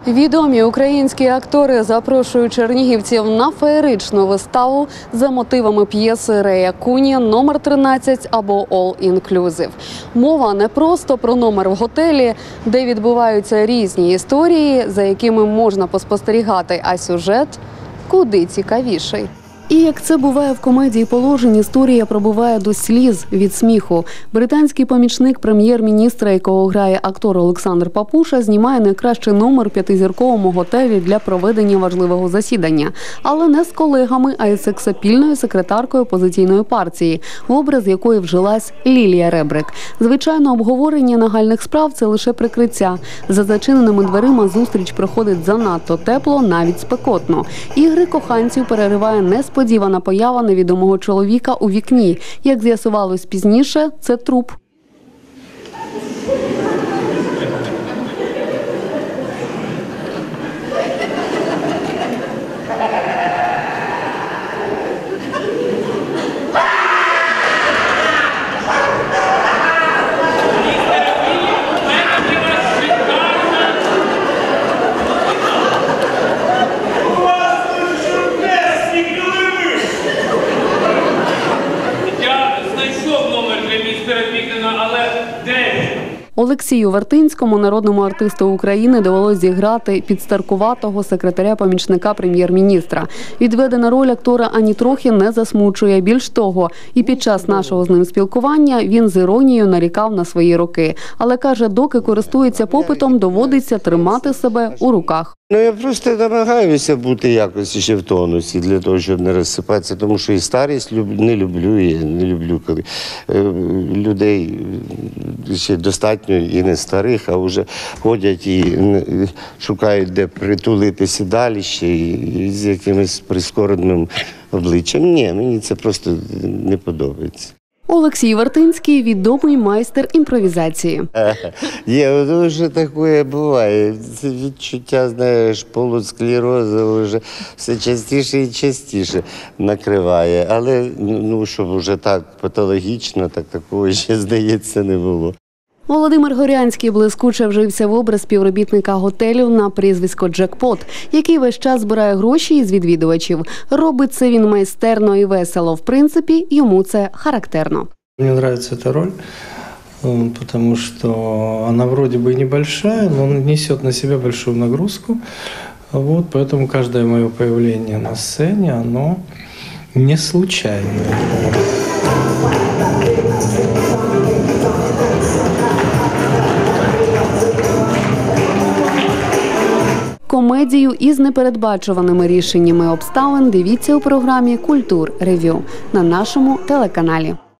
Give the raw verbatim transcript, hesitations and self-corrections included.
Відомі українські актори запрошують чернігівців на феєричну виставу за мотивами п'єси Рея Куні «Номер тринадцять» або «All Inclusive». Мова не просто про номер в готелі, де відбуваються різні історії, за якими можна поспостерігати, а сюжет куди цікавіший. І як це буває в комедії «Положень», історія пробиває до сліз від сміху. Британський помічник прем'єр-міністра, якого грає актор Олександр Папуша, знімає найкращий номер в п'ятизірковому готелі для проведення важливого засідання. Але не з колегами, а із сексапільною секретаркою опозиційної партії, в образ якої вжилась Лілія Ребрик. Звичайно, обговорення нагальних справ – це лише прикриття. За зачиненими дверима зустріч проходить занадто тепло, навіть спекотно. Ігри коханців перериває несподівано. Сподівана поява невідомого чоловіка у вікні. Як з'ясувалось пізніше, це труп. Олексію Вертинському, народному артисту України, довелось зіграти підстаркуватого секретаря-помічника прем'єр-міністра. Відведена роль актора ані трохи не засмучує. Більш того, і під час нашого з ним спілкування він з іронією нарікав на свої роки. Але каже, доки користується попитом, доводиться тримати себе у руках. Ну, я просто намагаюся бути якось ще в тонусі для того, щоб не розсипатися, тому що і старість не люблю, і не люблю, коли людей ще достатньо і не старих, а вже ходять і шукають, де притулитися далі ще, і з якимось прискореним обличчям. Ні, мені це просто не подобається. Олексій Вертинський – відомий майстер імпровізації. Є, вже таке буває. Це відчуття, знаєш, полусклерозу вже все частіше і частіше накриває. Але, ну, щоб вже так патологічно, так такого ще, здається, не було. Володимир Горянський блискуче вжився в образ співробітника готелю на прізвисько «Джекпот», який весь час збирає гроші із відвідувачів. Робить це він майстерно і весело. В принципі, йому це характерно. Мені подобається ця роль, тому що вона вроде бы небольшая, но несет на себе большую нагрузку. Вот, поэтому каждое мое появление на сцене, оно не случайное. Комедію із непередбачуваними рішеннями обставин дивіться у програмі «Культур Ревю» на нашому телеканалі.